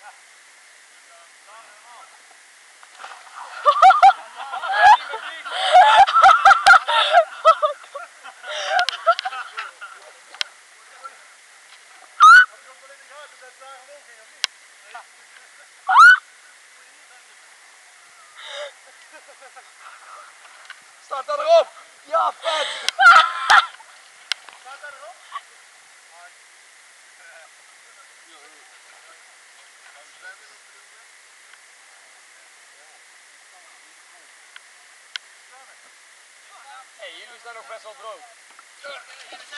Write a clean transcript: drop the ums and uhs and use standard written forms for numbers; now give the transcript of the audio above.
Staat daar erop! Ja, vet! Staat daar erop? Hey, jullie staan nog best wel droog.